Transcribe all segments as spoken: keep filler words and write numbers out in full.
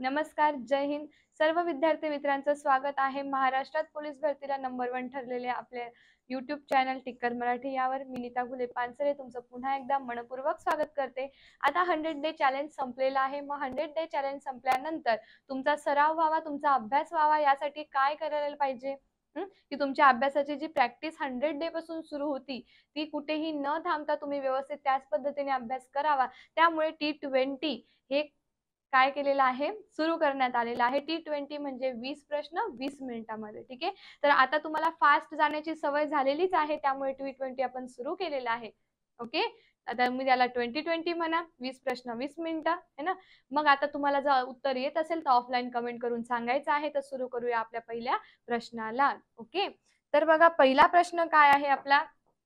नमस्कार, जय हिंद. सर्व विद्यार्थी मित्रांचं स्वागत आहे महाराष्ट्रात पोलीस भरतीला नंबर वन ठरलेले आपले यूट्यूब चॅनल टिक्कर मराठी यावर. मी नीता फुले पानसरे तुमचं पुन्हा एकदा मनपूर्वक स्वागत करते. आता हंड्रेड डे चॅलेंज संपलेला आहे. मग हंड्रेड डे चॅलेंज संपल्यानंतर तुमचा सराव व्हावा, तुमचा अभ्यास व्हावा, यासाठी काय करायला पाहिजे की तुमच्या अभ्यासाची जी प्रॅक्टिस हंड्रेड डे पासून सुरू होती ती कुठेही न थांबता तुम्ही व्यवस्थित त्याच पद्धतीने अभ्यास करावा. त्यामुळे टी ट्वेंटी हे काय केलेलं आहे, सुरू करण्यात आलेलं आहे. टी ट्वेंटी म्हणजे वीस प्रश्न वीस मिनिटांमध्ये. ठीक आहे, तर आता तुम्हाला फास्ट जाण्याची सवय झालेलीच आहे, त्यामुळे टी ट्वेंटी आपण सुरू केलेलं आहे. ओके, आता मी त्याला ट्वेंटी ट्वेंटी म्हणा, वीस प्रश्न वीस मिनिटं आहे ना. मग आता तुम्हाला जर उत्तर येत असेल तर ऑफलाईन कमेंट करून सांगायचं आहे. तर सुरू करूया आपल्या पहिल्या प्रश्नाला. ओके, तर बघा पहिला प्रश्न काय आहे आपला.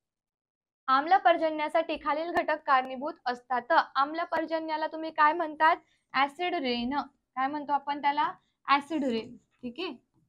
आम्ल पर्जन्यासाठी खालील घटक कारणीभूत असतात. आम्ल पर्जन्याला तुम्ही काय म्हणतात? Acid rain. काय म्हणतो आपण त्याला? Acid rain. ठीक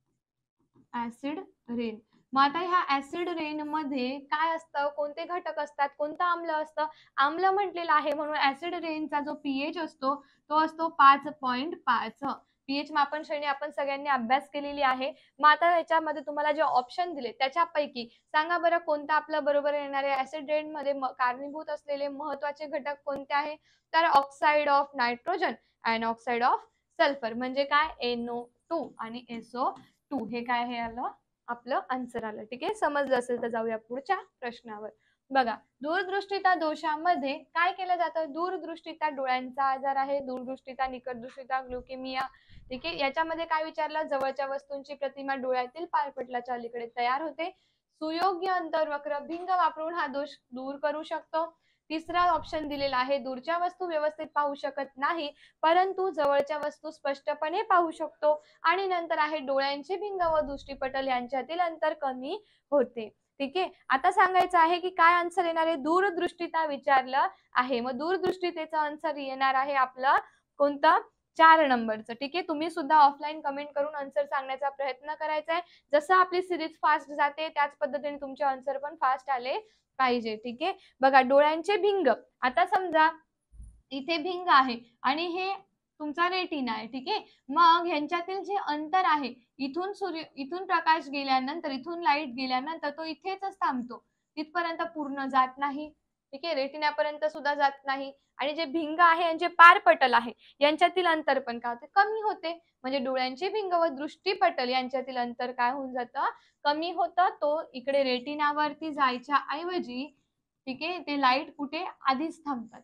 आहे, ऍसिड रेन. मग आता ह्या ऍसिड रेन मध्ये काय असतं, कोणते घटक असतात, कोणतं आम्ल असतं? आम्ल म्हटलेलं आहे म्हणून ऍसिड रेनचा जो पीएच असतो तो असतो पाच पॉईंट पाच. पीएच मापन श्रेणी आपण सगळ्यांनी अभ्यास केलेली आहे. मग आता याच्यामध्ये तुम्हाला जे ऑप्शन दिले त्याच्यापैकी सांगा बरं कोणतं आपल्या बरोबर येणारे ऍसिड रेन मध्ये कारणीभूत असलेले महत्त्वाचे घटक कोणते आहे? तर oxide of nitrogen and oxide of sulphur म्हणजे काय? एन ओ टू आणि एस ओ टू. हे काय हे आलं आपलं आन्सर आलं. ठीक आहे, समजलं असेल तर जाऊया पुढच्या प्रश्नावर. बघा, दूरदृष्टिता दोषामध्ये काय केलं जातं? दूरदृष्टिता डोळ्यांचा आजार आहे. दूरदृष्टिता, निकटदृष्टिता, ग्लुकेमिया. ठीक आहे, याच्यामध्ये काय विचारलं? जवळच्या वस्तूंची प्रतिमा डोळ्यातील पारपटलाच्या अलीकडे तयार होते. सुयोग्य अंतर्वक्र भिंग वापरून हा दोष दूर करू शकतो. तिसरा ऑप्शन दिलेला आहे, दूरच्या वस्तू व्यवस्थित पाहू शकत नाही परंतु जवळच्या वस्तू स्पष्टपणे पाहू शकतो. आणि नंतर आहे डोळ्यांचे भिंग व दृष्टिपटल यांच्यातील अंतर कमी होते. ठीक आहे, आता सांगायचं आहे की काय आन्सर येणार आहे? दूरदृष्टिता विचारलं आहे. मग दूरदृष्टितेचं आन्सर येणार आहे आपलं कोणतं? चार नंबरचं. ठीक आहे, तुम्ही सुद्धा ऑफलाईन कमेंट करून आन्सर सांगण्याचा प्रयत्न करायचा आहे. जसं आपली सिरीज फास्ट जाते त्याच पद्धतीने तुमचे आन्सर पण फास्ट आले पाहिजे. ठीक आहे, बघा डोळ्यांचे भिंग. आता समजा इथे भिंग आहे आणि हे तुमचा रेटिना आहे. ठीक आहे, मग ह्यांच्यातील जे अंतर आहे, इथून सूर्य इथून प्रकाश गेल्यानंतर, इथून लाईट गेल्यानंतर तो इथेच थांबतो, तिथपर्यंत पूर्ण जात नाही. ठीक आहे, रेटिनापर्यंत सुद्धा जात नाही. आणि जे भिंग आहे यांचे पारपटल आहे यांच्यातील अंतर पण काय होते? कमी होते. म्हणजे डोळ्यांचे भिंग व दृष्टिपटल यांच्यातील अंतर काय होऊन जातं? कमी होतं. तो इकडे रेटिनावरती जायच्या ऐवजी ठीक आहे ते लाईट कुठे आधीच थांबतात.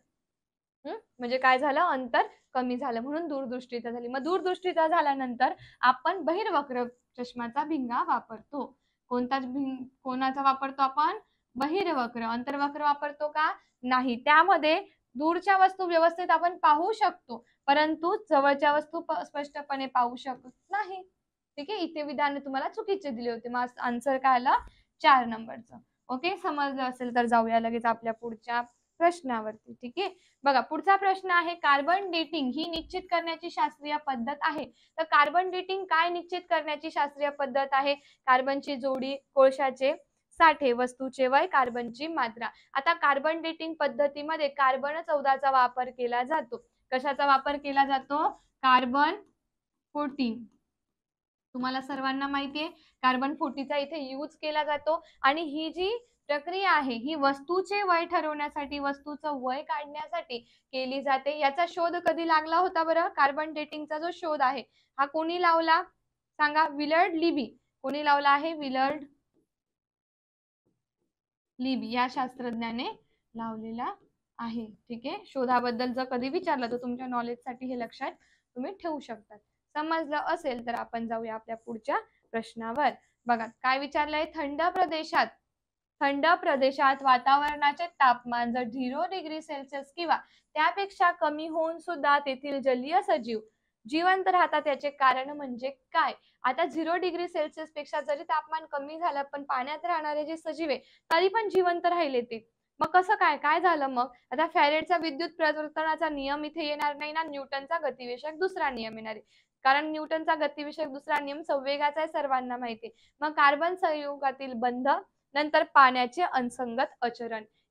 म्हणजे काय झालं? अंतर कमी झालं म्हणून दूरदृष्टिता झाली. मग दूरदृष्टिता झाल्यानंतर आपण बहिर्वक्र चष्माचा भिंगा वापरतो. कोणता भिंग कोणाचा वापरतो आपण? बहिर्वक्र. अंतर्वक्र वापरतो का? नाही. त्यामध्ये दूरच्या वस्तू व्यवस्थित आपण पाहू शकतो परंतु जवळच्या वस्तू स्पष्टपणे पाहू शकत नाही. ठीक आहे, इथे विधान तुम्हाला चुकीचे दिले होते. मग आन्सर काय आला? चार नंबरचं. ओके, समजलं असेल तर जाऊया लगेच आपल्या पुढच्या प्रश्नावरती. ठीक आहे, बघा पुढचा प्रश्न आहे, कार्बन डेटिंग ही निश्चित करण्याची शास्त्रीय पद्धत आहे. तर कार्बन डेटिंग काय निश्चित करण्याची शास्त्रीय पद्धत आहे? कार्बनची जोडी, कोळशाचे साठे, वस्तूचे वय, कार्बनची मात्रा. आता कार्बन डेटिंग पद्धतीमध्ये कार्बन चौदाचा वापर केला जातो. कशाचा वापर केला जातो? Carbon fourteen. तुम्हाला सर्वांना माहिती आहे कार्बन फोर्टीचा इथे यूज केला जातो. आणि ही जी प्रक्रिया आहे ही वस्तूचे वय ठरवण्यासाठी, वस्तूचं वय काढण्यासाठी केली जाते. याचा शोध कधी लागला होता बरं? कार्बन डेटिंगचा जो शोध आहे हा कोणी लावला सांगा? Willard Libby. कोणी लावला आहे? विलर्ड लिबी या शास्त्रज्ञाने लावलेला आहे. ठीक आहे, शोधाबद्दल जर कधी विचारलं तर तुमच्या नॉलेजसाठी हे लक्षात तुम्ही ठेवू शकता. समजलं असेल तर आपण जाऊया आपल्या पुढच्या प्रश्नावर. बघा काय विचारलंय, थंड प्रदेशात थंड प्रदेशात वातावरणाचे तापमान जर झिरो डिग्री सेल्सिअस किंवा त्यापेक्षा कमी होऊन सुद्धा तेथील जलीय सजीव जिवंत राहतात त्याचे कारण म्हणजे काय? आता झिरो डिग्री सेल्सिअस पेक्षा जरी तापमान कमी झालं पण पाण्यात राहणारे जे सजीव आहे तरी पण जिवंत राहिले ते. मग कसं काय? काय झालं मग? आता फॅरेडचा विद्युत प्रवर्तनाचा नियम इथे येणार नाही ना, न्यूटनचा गतिविषयक दुसरा नियम येणार आहे. कारण न्यूटनचा गतिविषयक दुसरा नियम संवेगाचा आहे, सर्वांना माहिती आहे. मग कार्बन संयुगातील बंध, नंतर पाण्याचे असंगत आचरण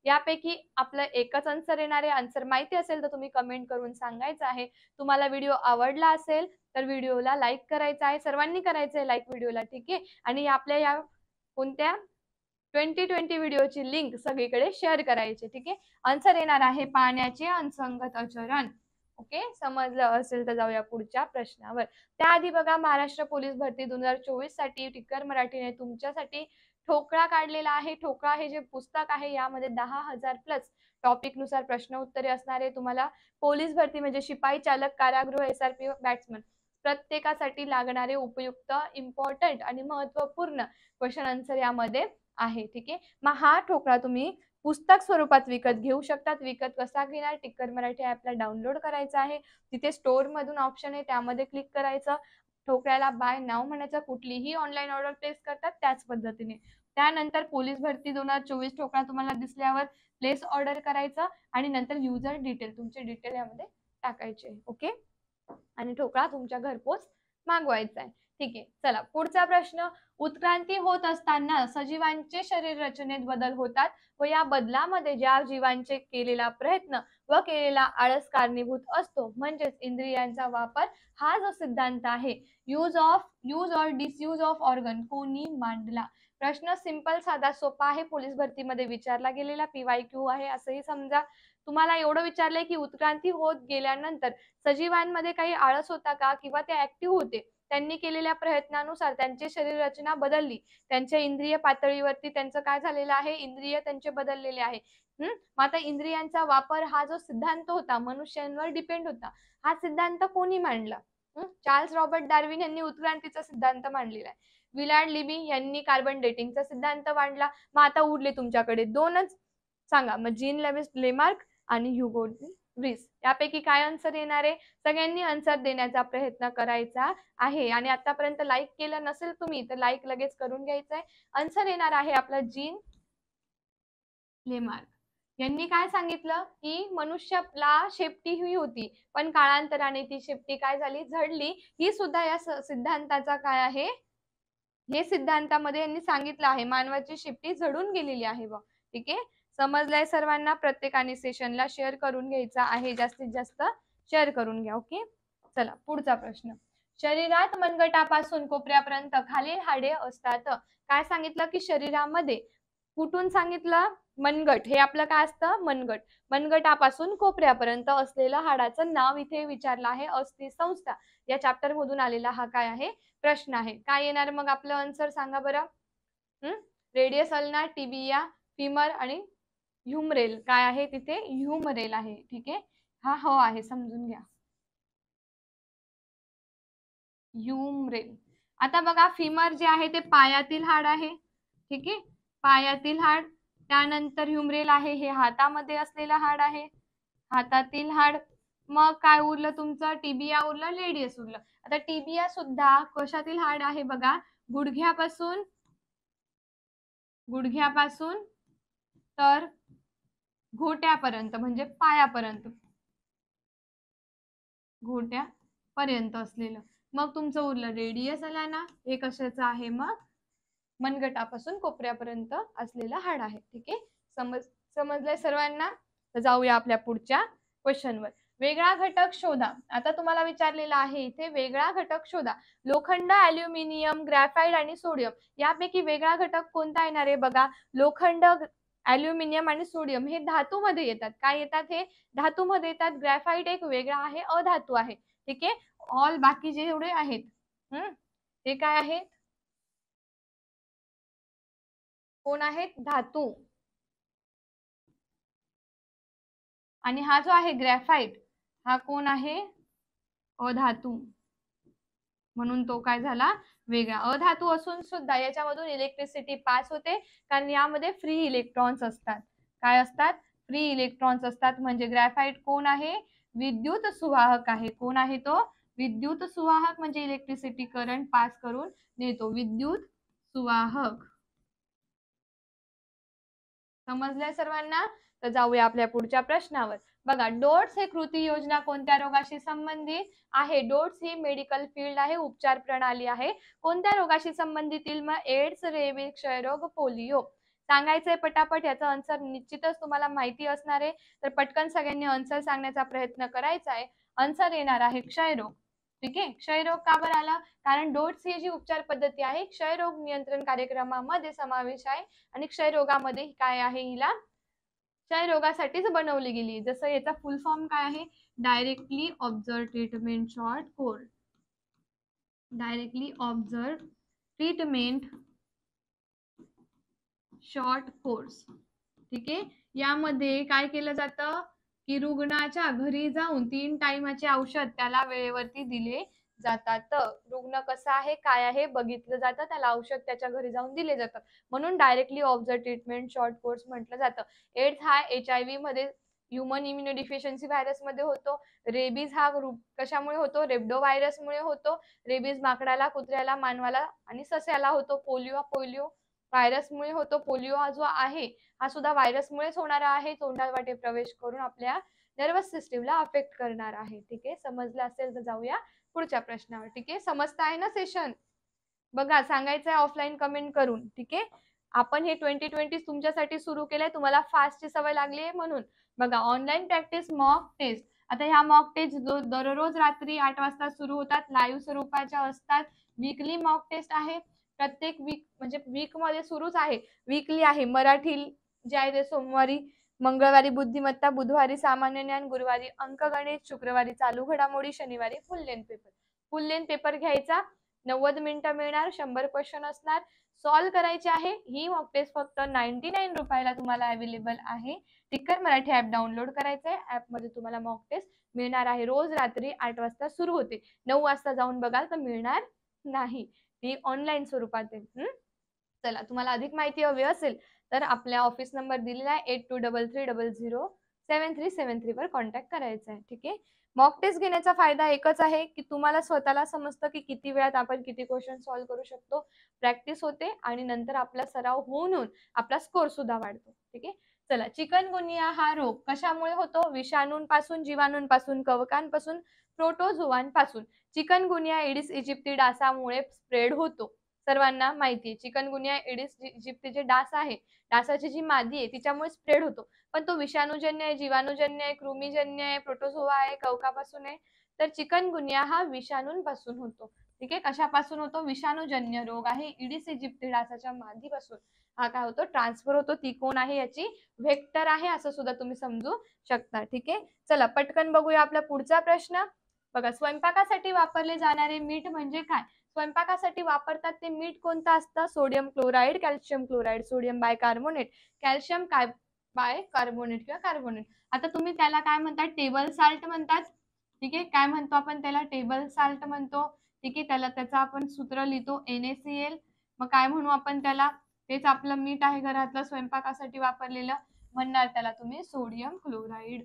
यापैकी आपलं एकच आन्सर येणार आहे. आन्सर माहिती असेल तर तुम्ही कमेंट करून सांगायचं आहे. तुम्हाला व्हिडिओ आवडला असेल तर व्हिडिओला लाईक करायचा आहे. सर्वांनी करायचं आहे लाईक व्हिडिओला, ठीक आहे. आणि आपल्या या कोणत्या ट्वेंटी ट्वेंटी व्हिडिओची लिंक सगळीकडे शेअर करायची, ठीक आहे. आन्सर येणार आहे पाण्याचे असंगत आचरण. ओके, समजलं असेल तर जाऊया पुढच्या प्रश्नावर. त्याआधी बघा, महाराष्ट्र पोलीस भरती दोन हजार चोवीस साठी टिक्कर मराठीने तुमच्यासाठी ठोकळा काढलेला आहे. ठोकळा हे जे पुस्तक आहे यामध्ये दहा हजार प्लस टॉपिक नुसार प्रश्न उत्तरे असणार आहे. तुम्हाला पोलीस भरती म्हणजे शिपाई, चालक, कारागृह, एसआरपी, बॅट्समन प्रत्येकासाठी लागणारे उपयुक्त, इम्पॉर्टंट आणि महत्वपूर्ण क्वेश्चन आन्सर यामध्ये आहे, ठीक आहे. मग हा ठोकळा तुम्ही पुस्तक स्वरूपात विकत घेऊ शकतात. विकत कसा घेणार? टिक्कर मराठी ऍपला डाउनलोड करायचं आहे. तिथे स्टोर मधून ऑप्शन आहे, त्यामध्ये क्लिक करायचं. ठोकळ्याला बाय नाव म्हणायचं. कुठलीही ऑनलाईन ऑर्डर प्लेस करतात त्याच पद्धतीने. त्यानंतर पोलीस भरती दोन हजार चोवीस ठोकळा तुम्हाला दिसल्यावर प्लेस ऑर्डर करायचं आणि नंतर युजर डिटेल, तुमचे डिटेल यामध्ये टाकायचे. ओके, आणि ठोकळा तुमच्या घरपोच मागवायचा आहे, ठीक आहे. चला पुढचा प्रश्न. उत्क्रांती होत असताना सजीवांचे शरीर रचनेत बदल होतात व या बदलामध्ये ज्या जीवांचे केलेला प्रयत्न व केलेला आळस कारणीभूत असतो, म्हणजेच इंद्रियांचा वापर, हा जो सिद्धांत आहे use of use or disuse of organ, कोणी मांडला? प्रश्न सिंपल, साधा, सोपा आहे. पोलीस भरतीमध्ये विचारला गेलेला पीवाय क्यू आहे असंही समजा. तुम्हाला एवढं विचारलंय की उत्क्रांती होत गेल्यानंतर सजीवांमध्ये काही आळस होता का किंवा ते ऍक्टिव्ह होते, त्यांनी केलेल्या प्रयत्नानुसार त्यांची शरीर रचना बदलली, त्यांच्या इंद्रिय पातळीवरती त्यांचं काय झालेलं आहे, इंद्रिय त्यांचे बदललेले आहे. हम्म मग आता इंद्रियांचा वापर हा जो सिद्धांत होता मनुष्यांवर डिपेंड होता, हा सिद्धांत कोणी मांडला? चार्ल्स रॉबर्ट डार्विन यांनी उत्क्रांतीचा सिद्धांत मांडलेला आहे. विलार्ड लिबी यांनी कार्बन डेटिंगचा सिद्धांत मांडला. मग आता उरले तुमच्याकडे दोनच, सांगा. मग जीन लेविस लेमार्क आणि ह्युगो व्हिस, यापैकी काय आन्सर येणार आहे? सगळ्यांनी आन्सर देण्याचा प्रयत्न करायचा आहे. आणि आतापर्यंत लाईक केलं नसेल तुम्ही तर लाईक लगेच करून घ्यायचं आहे. आन्सर येणार आहे आपला जीन लेमार्क. यांनी काय सांगितलं की मनुष्याला शेपटी ही होती, पण काळांतराने ती शेपटी काय झाली, झडली. ही सुद्धा या सिद्धांताचा काय आहे, हे सिद्धांतामध्ये यांनी सांगितलं आहे. मानवाची शेपटी झडून गेलेली आहे बघ, ठीक आहे. समजलंय सर्वांना? प्रत्येकाने सेशनला शेअर करून घ्यायचा आहे, जास्तीत जास्त शेअर करून घ्या. ओके, चला पुढचा प्रश्न. शरीरात मनगटापासून कोपऱ्यापर्यंत खालील हाडे असतात. काय सांगितलं की शरीरामध्ये कुठून सांगितलं, मनगट, हे आपलं काय असतं, मनगट. मनगटापासून कोपऱ्यापर्यंत असलेलं हाडाचं नाव इथे विचारलं आहे. अस्थि संस्था या चॅप्टर मधून आलेला हा काय आहे, प्रश्न आहे. काय येणार मग आपलं आन्सर, सांगा बरं. हम्म रेडियस अल्ना, टिबिया, फिमर आणि ह्युमरेल. काय आहे तिथे, ह्युमरेल आहे, ठीक आहे. हा हो आहे, समजून घ्या, ह्युमरेल. आता बघा, फिमर जे आहे ते पायातील हाड आहे, ठीक आहे, पायातील हाड. त्यानंतर ह्युमरेल आहे, हे हातामध्ये असलेलं हाड आहे, हातातील हाड. मग काय उरलं तुमचं, टिबिया उरलं, रेडियस उरलं. आता टिबिया सुद्धा कशातील हाड आहे बघा, गुडघ्यापासून गुडघ्यापासून तर घोट्यापर्यंत, म्हणजे पायापर्यंत, घोट्यापर्यंत असलेलं. मग तुमचं उरलं रेडियस अलाना, हे कशाचं आहे, मग मनगटापासून कोपऱ्यापर्यंत असलेलं हाड आहे, ठीक आहे. समज समजलंय सर्वांना? तर जाऊया आपल्या पुढच्या क्वेश्चनवर. वेगळा घटक शोधा. आता तुम्हाला विचारलेला आहे इथे वेगळा घटक शोधा. लोखंड, ॲल्युमिनियम, ग्रॅफाइट आणि सोडियम यापैकी वेगळा घटक कोणता येणार आहे बघा. लोखंड, ॲल्युमिनियम आणि सोडियम हे धातूमध्ये येतात. काय येतात, हे धातूमध्ये येतात. ग्रॅफाइट एक वेगळा आहे, अधातू आहे, ठीक आहे. ऑल बाकी जे एवढे आहेत हम्म ते काय आहेत, कोण आहेत, धातू. आणि हा जो आहे ग्रॅफाइट, हा कोण आहे, अधातू. म्हणून तो काय झाला, वेगळा. अधातू असून सुद्धा याच्यामधून इलेक्ट्रिसिटी पास होते, कारण यामध्ये फ्री इलेक्ट्रॉन्स असतात. काय असतात, फ्री इलेक्ट्रॉन्स असतात. म्हणजे ग्रॅफाइट कोण आहे, विद्युत सुवाहक आहे. कोण आहे तो, विद्युत सुवाहक. म्हणजे इलेक्ट्रिसिटी करंट पास करून नेतो, विद्युत सुवाहक. समजलंय सर्वांना? तर जाऊया आपल्या पुढच्या प्रश्नावर. बघा, डोट्स हे कृती योजना कोणत्या रोगाशी संबंधित आहे. डोट्स ही मेडिकल फील्ड आहे, उपचार प्रणाली आहे. कोणत्या रोगाशी संबंधित, मग एड्स, रेबीज, क्षयरोग, पोलिओ. सांगायचंय पटापट, याचा आन्सर निश्चितच तुम्हाला माहिती असणार आहे. तर पटकन सगळ्यांनी आन्सर सांगण्याचा प्रयत्न करायचा आहे. आन्सर येणार आहे क्षयरोग. ठीक आहे, क्षयरोग का बरं आला? कारण डोट्स ही जी उपचार पद्धती आहे क्षयरोग नियंत्रण कार्यक्रमामध्ये समावेश आहे आणि क्षयरोगामध्ये काय आहे, हिला क्षयरोगासाठीच बनवली गेली. जसं याचा फुल फॉर्म काय आहे, directly observe treatment short course. Directly observe treatment short course. ठीक आहे, यामध्ये काय केलं जातं की रुग्णाच्या घरी जाऊन तीन टाइमाचे औषध त्याला वेळेवरती दिले जातात. रुग्ण कसा आहे काय आहे बघितलं जातं, त्याला औषध त्याच्या घरी जाऊन दिले जातात, म्हणून directly observe treatment short course म्हटलं जातं. एड्स हा एच आय व्ही मध्ये ह्युमन इम्युनोडिफिशियन्सी व्हायरस मध्ये होतो. रेबीज हा कशामुळे होतो, रेब्डो व्हायरसमुळे होतो. रेबीज माकडाला, कुत्र्याला, मानवाला आणि सस्याला होतो. पोलिओ पोलिओ व्हायरसमुळे होतो. पोलिओ हा जो आहे हा सुद्धा व्हायरसमुळेच होणारा आहे. तोंडात वाटे प्रवेश करून आपल्या नर्वस सिस्टीमला अफेक्ट करणार आहे. ठीक आहे, समजलं असेल तर जाऊया पुढच्या प्रश्नावर. ठीक आहे, समजत आहे ना सेशन? बघा, सांगायचं आहे ऑफलाईन कमेंट करून. ठीक आहे, आपण हे ट्वेंटी ट्वेंटी तुमच्यासाठी सुरू केलंय, तुम्हाला फास्टची सवय लागली आहे म्हणून. बघा, ऑनलाईन प्रॅक्टिस मॉक टेस्ट. आता ह्या मॉक टेस्ट दररोज रात्री आठ वाजता सुरू होतात, लाईव्ह स्वरूपाच्या असतात. वीकली मॉक टेस्ट आहे, प्रत्येक वीक म्हणजे वीक मध्ये सुरूच आहे. वीकली आहे. मराठी जे आहे ते सोमवारी, मंगळवारी बुद्धिमत्ता, बुधवारी सामान्य ज्ञान, गुरुवारी अंकगणित, शुक्रवारी चालू घडामोडी, शनिवारी full length paper. Full length paper घ्यायचा, नव्वद मिनिटं मिळणार, शंभर क्वेश्चन असणार, सॉल्व्ह करायचे आहे. ही मॉक टेस्ट फक्त नाईन्टी नाईन रुपयाला तुम्हाला अवेलेबल आहे. टिक्कर मराठी ऍप डाउनलोड करायचं आहे. ऍप मध्ये तुम्हाला मॉक टेस्ट मिळणार आहे. रोज रात्री आठ वाजता सुरू होते. नऊ वाजता जाऊन बघाल तर मिळणार नाही, ती ऑनलाईन स्वरूपात आहे. चला, तुम्हाला अधिक माहिती हवी असेल तर आपल्या ऑफिस नंबर दिलेला आहे eight two double three double zero seven three seven three वर कॉन्टॅक्ट करायचा आहे. ठीक आहे, मॉक टेस्ट घेण्याचा फायदा एकच आहे की तुम्हाला स्वतःला समजतं की किती वेळात आपण किती क्वेश्चन सॉल्व्ह करू शकतो. प्रॅक्टिस होते आणि नंतर आपला सराव होऊन होऊन आपला स्कोर सुद्धा वाढतो. ठीक आहे, चला, चिकनगुनिया हा रोग कशामुळे होतो? विषाणूंपासून, जीवाणूंपासून, कवकांपासून, प्रोटोझोआंपासून. चिकनगुनिया एडिस इजिप्ती डासामुळे स्प्रेड होतो. सर्वांना माहिती आहे, चिकनगुनिया एडिस इजिप्ती जे डास आहे, डासाची जी मादी आहे तिच्यामुळे स्प्रेड होतो. पण तो विषाणूजन्य आहे, जीवाणूजन्य आहे, कृमीजन्य आहे, प्रोटोझोआ आहे, कवकापासून आहे. तर चिकनगुनिया हा विषाणूंपासून होतो. ठीक आहे, कशापासून होतो? विषाणूजन्य रोग आहे. इडिस इजिप्ती डासाच्या मादीपासून हा काय होतो? ट्रान्सफर होतो. ती कोण आहे? याची व्हेक्टर आहे, असं सुद्धा तुम्ही समजू शकता. ठीक आहे, चला पटकन बघूया आपला पुढचा प्रश्न. बघा, स्वयंपाकासाठी वापरले जाणारे मीठ म्हणजे काय? स्वयंपाकासाठी वापरतात ते मीठ कोणतं असतं? Sodium chloride, calcium chloride, sodium bicarbonate, calcium काय बाय कार्बोनेट किंवा कार्बोनेट. आता तुम्ही त्याला काय म्हणतात? टेबल साल्ट म्हणतात. ठीक आहे, काय म्हणतो आपण त्याला? टेबल साल्ट म्हणतो. ठीक आहे, त्याला त्याचा आपण सूत्र लिहितो एन ए सी एल. मग काय म्हणू आपण त्याला? तेच आपलं मीठ आहे घरातलं स्वयंपाकासाठी वापरलेलं, म्हणणार त्याला तुम्ही सोडियम क्लोराईड.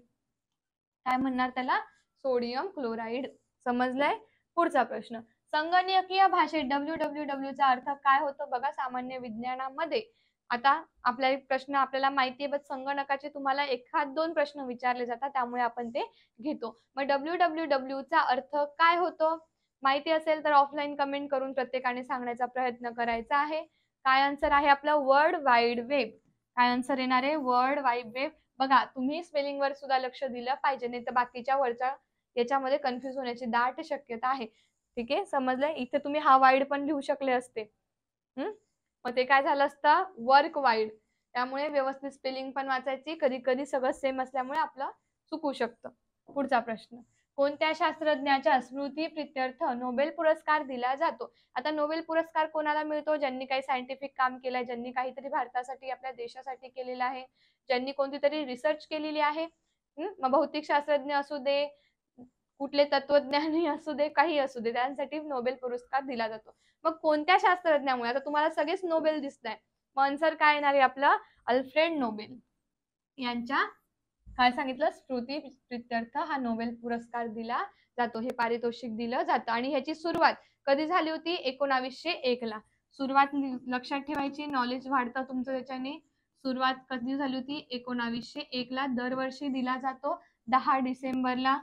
काय म्हणणार त्याला? Sodium chloride. समजलंय? पुढचा प्रश्न, संगणकीय भाषेत डब्ल्यू डब्ल्यू डब्ल्यू चा अर्थ काय होतो? बघा, सामान्य विज्ञानामध्ये आता आपला एक प्रश्न आपल्याला माहिती आहे, बट संगणकाचे तुम्हाला एखाद दोन प्रश्न विचारले जातात, त्यामुळे आपण ते घेतो. मग डब्ल्यू डब्ल्यू डब्ल्यू चा अर्थ काय होतो? माहिती असेल तर ऑफलाईन कमेंट करून प्रत्येकाने सांगण्याचा प्रयत्न करायचा आहे. काय आन्सर आहे आपलं? World wide web. काय आन्सर येणार आहे? World wide web. बघा, तुम्ही स्पेलिंग वर सुद्धा लक्ष दिलं पाहिजे, नाही तर बाकीच्या वरच्या याच्यामध्ये कन्फ्युज होण्याची दाट शक्यता आहे. ठीक आहे, समजलंय? इथे तुम्ही हा वाईड पण लिहू शकले असते. हम्म मग ते काय झालं असतं? Work wide. त्यामुळे व्यवस्थित स्पेलिंग पण वाचायची. कधी कधी सगळं सेम असल्यामुळे आपलं चुकू शकतं. पुढचा प्रश्न, कोणत्या शास्त्रज्ञाच्या स्मृती प्रित्यर्थ नोबेल पुरस्कार दिला जातो? आता नोबेल पुरस्कार कोणाला मिळतो? ज्यांनी काही सायंटिफिक काम केलंय, ज्यांनी काहीतरी भारतासाठी, आपल्या देशासाठी केलेलं आहे, ज्यांनी कोणती तरी रिसर्च केलेली आहे. मग भौतिक शास्त्रज्ञ असू दे, कुठले तत्वज्ञानी असू दे, काही असू दे, त्यांसाठी नोबेल पुरस्कार दिला जातो. मग कोणत्या शास्त्रज्ञामुळे? आता तुम्हाला सगळेच नोबेल दिसताय, मग आन्सर काय येणार आहे आपलं? अल्फ्रेड नोबेल यांच्या काय सांगितलं? स्मृती प्रित्यर्थ हा नोबेल पुरस्कार दिला जातो, हे पारितोषिक दिलं जातं. आणि ह्याची सुरुवात कधी झाली होती? एकोणावीसशे एक ला. सुरुवात लक्षात ठेवायची, नॉलेज वाढतं तुमचं त्याच्याने. सुरुवात कधी झाली होती? एकोणावीसशे एक ला. दरवर्षी दिला जातो दहा डिसेंबरला.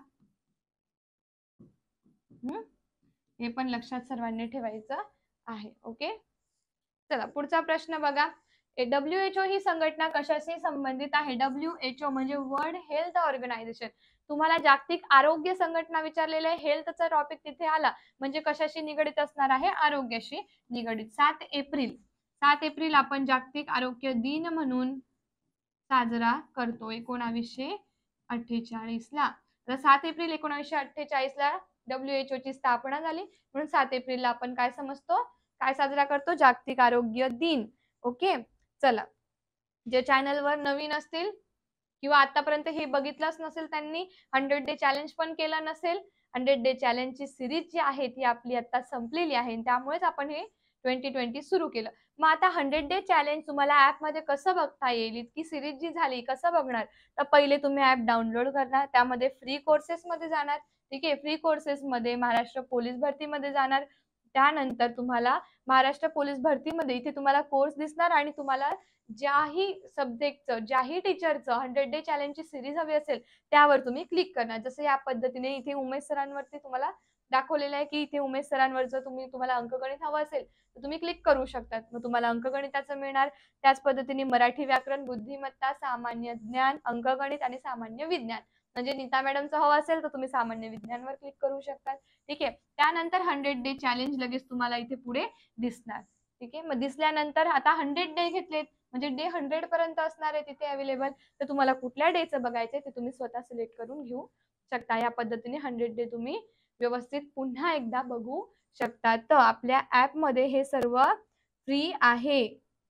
हम्म हे पण लक्षात सर्वांनी ठेवायचं आहे. ओके, चला पुढचा प्रश्न बघा. डब्ल्यू एच ओ ही संघटना कशाशी संबंधित आहे? डब्ल्यू एच ओ म्हणजे वर्ल्ड हेल्थ ऑर्गनायझेशन. तुम्हाला जागतिक आरोग्य संघटना विचारलेलं आहे, हेल्थचा टॉपिक तिथे आला म्हणजे कशाशी निगडित असणार आहे? आरोग्याशी निगडित. सात एप्रिल सात एप्रिल आपण जागतिक आरोग्य दिन म्हणून साजरा करतो एकोणावीसशे अठ्ठेचाळीस ला. तर सात एप्रिल एकोणावीसशे अठ्ठेचाळीस ला डब्ल्यू एच ओ ची स्थापना झाली म्हणून सात एप्रिलला आपण काय समजतो? काय साजरा करतो? जागतिक आरोग्य दिन. ओके, चला. जे चॅनलवर नवीन असतील किंवा आतापर्यंत हे बघितलंच नसेल त्यांनी हंड्रेड डे चॅलेंज पण केलं नसेल, हंड्रेड डे चॅलेंजची सिरीज जी आहे ती आपली आता संपलेली आहे त्यामुळेच आपण हे ट्वेंटी ट्वेंटी सुरू केलं. मग आता हंड्रेड डे चॅलेंज तुम्हाला ॲपमध्ये कसं बघता येईल? इतकी सिरीज जी झाली कसं बघणार? तर पहिले तुम्ही ॲप डाउनलोड करणार, त्यामध्ये फ्री कोर्सेसमध्ये जाणार. ठीक आहे, फ्री कोर्सेसमध्ये महाराष्ट्र पोलीस भरतीमध्ये जाणार. त्यानंतर तुम्हाला महाराष्ट्र पोलीस भरतीमध्ये इथे तुम्हाला कोर्स दिसणार आणि तुम्हाला ज्याही सब्जेक्टचं, ज्याही टीचरचं हंड्रेड डे चॅलेंजची सीरीज हवी असेल त्यावर तुम्ही क्लिक करणार. जसं या पद्धतीने इथे उमेश सरांवरती तुम्हाला दाखवलेलं आहे की इथे उमेश सरांवरचं तुम्ही तुम्हाला अंकगणित हवं असेल तर तुम्ही क्लिक करू शकतात. मग तुम्हाला अंकगणिताचं मिळणार. त्याच पद्धतीने मराठी व्याकरण, बुद्धिमत्ता, सामान्य ज्ञान, अंकगणित आणि सामान्य विज्ञान. म्हणजे नीता मॅडमचं हवं असेल तर तुम्ही सामान्य विज्ञानवर क्लिक करू शकतात. ठीक आहे. त्यानंतर हंड्रेड डे चॅलेंज लगेच तुम्हाला इथे पुढे दिसणार. ठीक आहे. मग दिसल्यानंतर आता हंड्रेड डे घेतलेत म्हणजे डे हंड्रेड पर्यंत असणार आहे तिथे अवेलेबल. तर तुम्हाला कुठल्या डेचं बघायचंय ते तुम्ही स्वतः सिलेक्ट करून घेऊ शकता. या पद्धतीने हंड्रेड डे तुम्ही व्यवस्थित पुन्हा एकदा बघू शकता. तर आपल्या ॲपमध्ये हे सर्व फ्री आहे.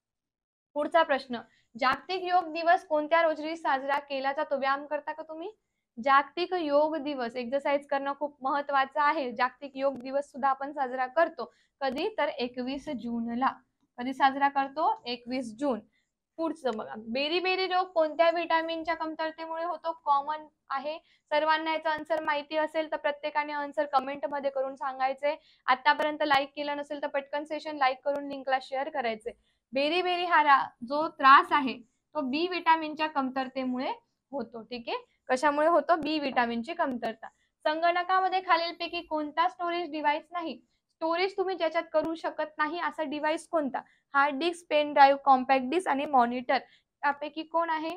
पुढचा प्रश्न, जागतिक योग दिवस कोणत्या रोजी साजरा केला जातो? व्यायाम करता का तुम्ही? जागतिक योग दिवस एक्सरसाइज करणं खूप महत्वाचं आहे. जागतिक योग दिवस सुद्धा आपण साजरा करतो. कधी? तर एकवीस जूनला. कधी साजरा करतो? एकवीस जून. पुढचं बघा, बेरी-बेरी रोग कोणत्या व्हिटॅमिनच्या कमतरतेमुळे होतो? कॉमन आहे. सर्वांना याचा आन्सर माहिती असेल तर प्रत्येकाने आन्सर कमेंटमध्ये करून सांगायचे. आतापर्यंत लाईक केलं नसेल तर पटकन सेशन लाईक करून लिंकला शेअर करायचे. बेरी-बेरी हा जो त्रास आहे तो बी व्हिटॅमिनच्या कमतरतेमुळे होतो. ठीक आहे. कशामुळे होतो? बी व्हिटॅमिनची कमतरता. संगणकामध्ये खालीलपैकी कोणता स्टोरेज डिव्हाइस नाही? स्टोरेज तुम्ही ज्याच्यात करू शकत नाही असा डिव्हाइस कोणता? Hard disk, pen drive, compact disk आणि मॉनिटर. त्यापैकी कोण आहे?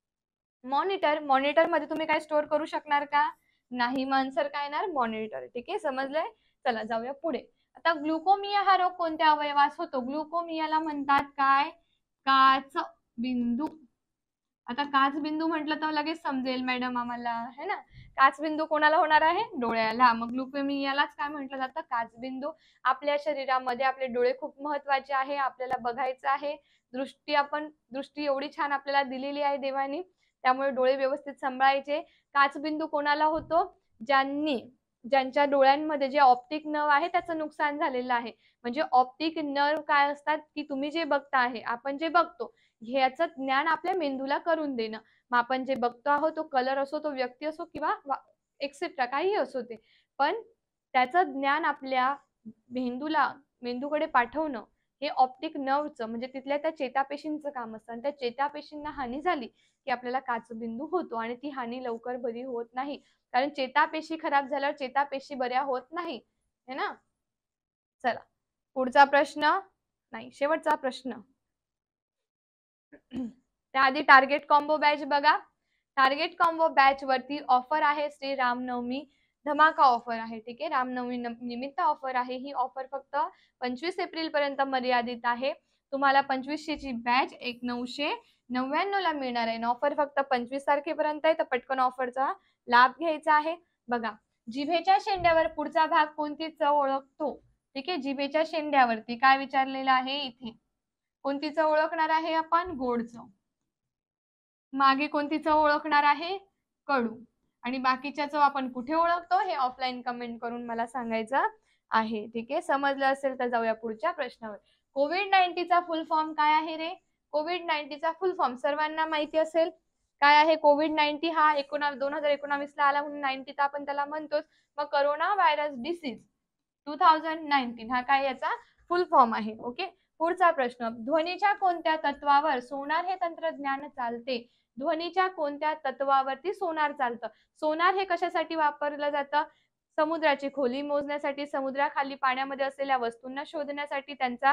मॉनिटर. मॉनिटर मध्ये तुम्ही काय स्टोअर करू शकणार का? नाही. मग आन्सर काय येणार? मॉनिटर. ठीक आहे, समजलंय? चला जाऊया पुढे. आता ग्लुकोमिया हा रोग कोणत्या अवयवास होतो? ग्लुकोमियाला म्हणतात काय? काच बिंदू. आता काच बिंदू म्हटलं तर लगेच समजेल मॅडम आम्हाला, है ना? काच बिंदू कोणाला होणार आहे? डोळ्याला. मग ग्लुकोमियालाच काय म्हटलं जातं? काच बिंदू. आपल्या शरीरामध्ये आपले डोळे खूप महत्वाचे आहे. आपल्याला बघायचं आहे. दृष्टी आपण दृष्टी एवढी छान आपल्याला दिलेली आहे देवानी. त्यामुळे डोळे व्यवस्थित सांभाळायचे. काच बिंदू कोणाला होतो? ज्यांनी ज्यांच्या डोळ्यांमध्ये जे ऑप्टिक नर्व आहे त्याचं नुकसान झालेलं आहे. म्हणजे ऑप्टिक नर्व काय असतात की तुम्ही जे बघता आहे, आपण जे बघतो ह्याचं ज्ञान आपल्या मेंदूला करून देणं. मग आपण जे बघतो आहोत तो कलर असो, तो व्यक्ती असो किंवा एक्सेट्रा काहीही असो ते. पण त्याचं ज्ञान आपल्या मेंदूला मेंदूकडे पाठवणं हे ऑप्टिक नर्वचं म्हणजे तिथल्या त्या चेतापेशींचं काम असतं. आणि त्या चेतापेशींना हानी झाली की आपल्याला काचबिंदू होतो आणि ती हानी लवकर बरी होत नाही. कारण चेतापेशी खराब झाल्यावर चेतापेशी बऱ्या होत नाही. है ना? चला पुढचा प्रश्न, नाही शेवटचा प्रश्न. त्याआधी टार्गेट कॉम्बो बॅच बघा. टार्गेट कॉम्बो बॅच वरती ऑफर आहे. श्री रामनवमी धमाका ऑफर आहे. ठीक आहे, रामनवमी निमित्त ऑफर आहे. ही ऑफर फक्त पंचवीस एप्रिल पर्यंत मर्यादित आहे. तुम्हाला पंचवीसशे ची बॅच एक नऊशे नव्याण्णव ला मिळणार आहे. ऑफर फक्त पंचवीस तारखेपर्यंत आहे तर पटकन ऑफरचा लाभ घ्यायचा आहे. बघा, जिभेच्या शेंड्यावर पुढचा भाग कोणती चव ओळखतो? ठीक आहे, जिभेच्या शेंड्यावरती काय विचारलेलं आहे इथे? कोणती चव ओळखणार आहे आपण? गोड चव. मागे कोणती चव ओळखणार आहे? कडू. आणि बाकीच्या चव आपण कुठे ओळखतो हे ऑफलाईन कमेंट करून मला सांगायचं आहे. ठीक आहे, समजलं असेल तर जाऊया पुढच्या प्रश्नावर. कोविड नाईन्टीन चा फुल फॉर्म काय आहे रे? कोविड नाईन्टीन चा फुल फॉर्म सर्वांना माहिती असेल काय आहे? कोविड नाईन्टीन हा एकोणा दोन हजार एकोणावीस ला आला म्हणून नाईन्टीन आपण त्याला म्हणतोच. मग corona virus disease two thousand nineteen हा काय याचा फुल फॉर्म आहे. ओके, पुढचा प्रश्न, ध्वनीच्या कोणत्या तत्वावर सोनार हे तंत्रज्ञान चालते? ध्वनीच्या कोणत्या तत्वावरती सोनार चालतं? सोनार हे कशासाठी वापरलं जातं? समुद्राची खोली मोजण्यासाठी, समुद्राखाली पाण्यामध्ये असलेल्या वस्तूंना शोधण्यासाठी, त्यांचा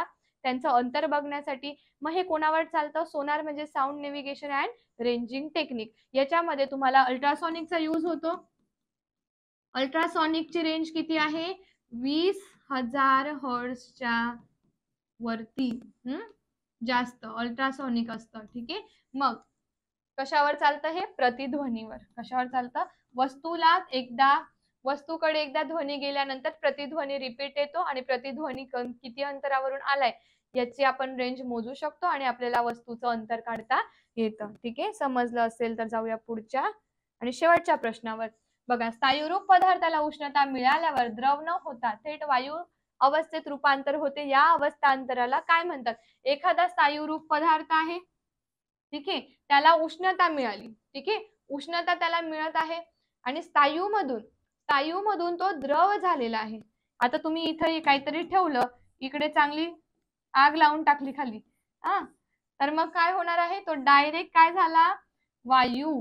त्यांचं अंतर बघण्यासाठी. मग हे कोणावर चालतं? सोनार म्हणजे sound navigation and ranging technique. याच्यामध्ये तुम्हाला अल्ट्रासॉनिकचा यूज होतो. अल्ट्रासॉनिकची रेंज किती आहे? वीस हजार हर्ट्झच्या वरती हम्म जास्त अल्ट्रासॉनिक असतं. ठीक आहे. मग कशावर चालतं हे? प्रतिध्वनीवर. कशावर चालतं? वस्तूला एकदा वस्तूकडे एकदा ध्वनी गेल्यानंतर प्रतिध्वनी रिपीट येतो आणि प्रतिध्वनी किती अंतरावरून आलाय याची आपण रेंज मोजू शकतो आणि आपल्याला वस्तूचं अंतर काढता येतं. ठीक आहे. समजलं असेल तर जाऊया पुढच्या आणि शेवटच्या प्रश्नावर. बघा, स्थायीरूप पदार्थाला उष्णता मिळाल्यावर द्रव न होता थेट वायू अवस्थेत रूपांतर होते. या अवस्थांतराला काय म्हणतात? एखादा स्थायीरूप पदार्थ आहे, ठीक आहे, त्याला उष्णता मिळाली, ठीक आहे, उष्णता त्याला मिळत आहे आणि स्थायूमधून स्थायूमधून तो द्रव झालेला आहे. आता तुम्ही इथे काहीतरी ठेवलं, इकडे चांगली आग लावून टाकली खाली, हा, तर मग काय होणार आहे? तो डायरेक्ट काय झाला? वायू.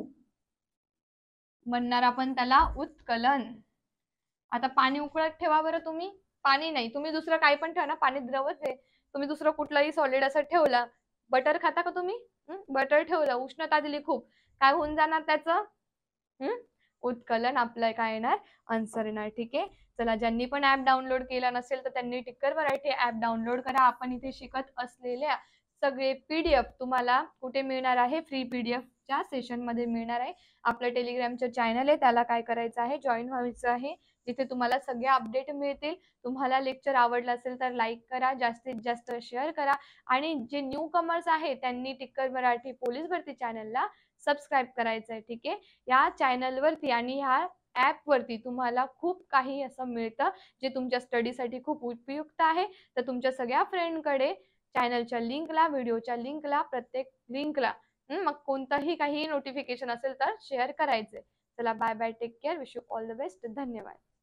म्हणणार आपण त्याला उत्कलन. आता पाणी उकळत ठेवा बरं तुम्ही. पाणी नाही, तुम्ही दुसरं काही पण ठेवा ना, पाणी द्रवच आहे. तुम्ही दुसरं कुठलंही सॉलिड असं ठेवला, बटर खाता का तुम्ही? बटर ठेवलं, उष्णता दिली खूप, काय होऊन जाणार त्याचं? हम्म उत्कलन. आपलं काय येणार? आन्सर येणार. ठीक आहे. चला, ज्यांनी पण ऍप डाउनलोड केला नसेल तर त्यांनी टिक्कर मराठी ऍप डाउनलोड करा. आपण इथे शिकत असलेल्या सगळे पीडीएफ तुम्हाला कुठे मिळणार आहे? फ्री पीडीएफ च्या सेशन मध्ये मिळणार आहे. आपलं टेलिग्रामचं चॅनल आहे, त्याला काय करायचं आहे? जॉईन व्हायचं आहे. जिथे तुम्हाला सगळे अपडेट मिळतील. तुम्हाला लेक्चर आवडलं असेल तर लाईक करा, जास्तीत जास्त शेअर करा आणि जे न्यू कमर्स आहे त्यांनी टिक्कर मराठी पोलीस भरती चॅनलला सबस्क्राईब करायचं आहे. ठीक आहे. या चॅनलवरती आणि ह्या ऍप वरती तुम्हाला खूप काही असं मिळतं जे तुमच्या स्टडीसाठी खूप उपयुक्त आहे. तर तुमच्या सगळ्या फ्रेंडकडे चॅनलच्या लिंकला, व्हिडिओच्या लिंकला, प्रत्येक लिंकला मग कोणतंही काही नोटिफिकेशन असेल तर शेअर करायचे. चला, bye bye, take care, wish you all the best. धन्यवाद.